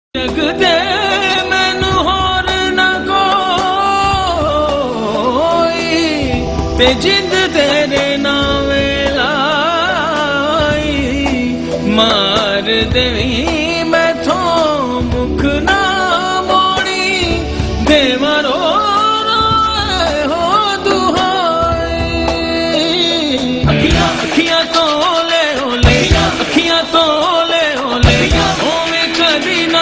जगदे मैनू होर न कोई ते जिंद तेरे नावे लाई मार देवी मैथों मुख ना मोड़ी देवरो हो दुहाई अखियां तो ले ओले अखियां तो ले ओले ओवे कदी ना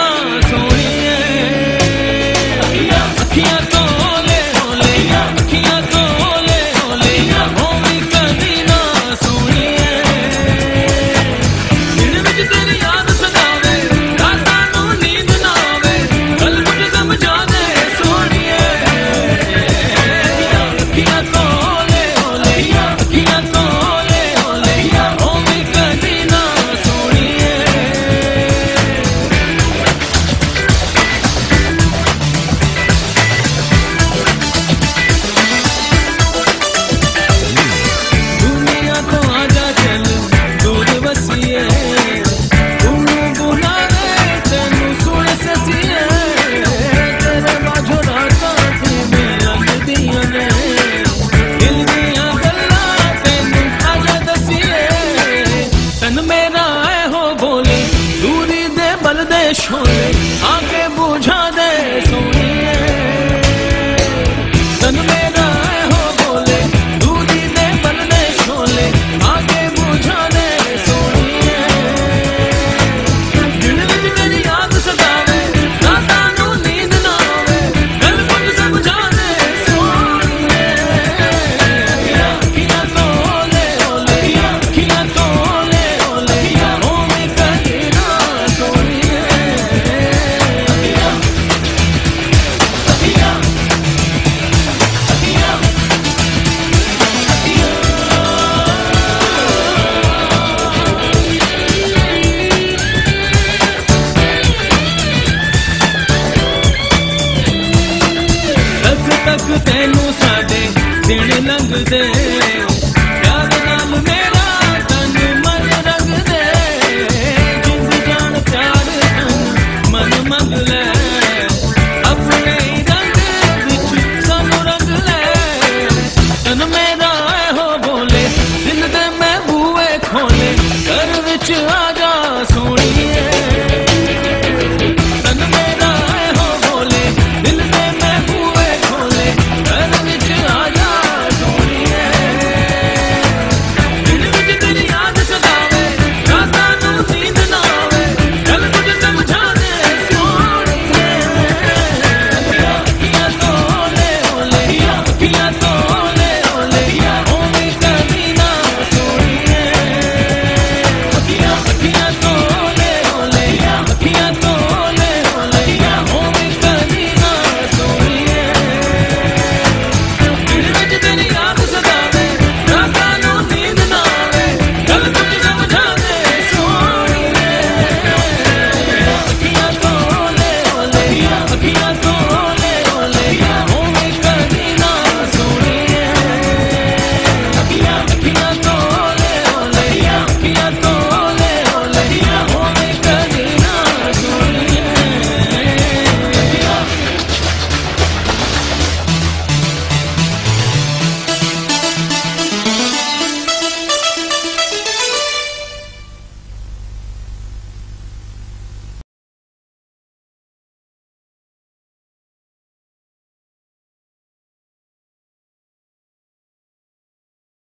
छोले आके बुझा दे सोनिए तन मेरा हो बोले दूरी दे बल दे छोले आके बुझा दे सोनिए दिल विच मेरी याद सतावे रातां नूं नींद ना आवे गल कुछ समझा दे सोनिए अखियां तो ले ओले अखियां तो ले ओले ओवे कदी ना सोनिए तक तैनू साडे दिन लंघदे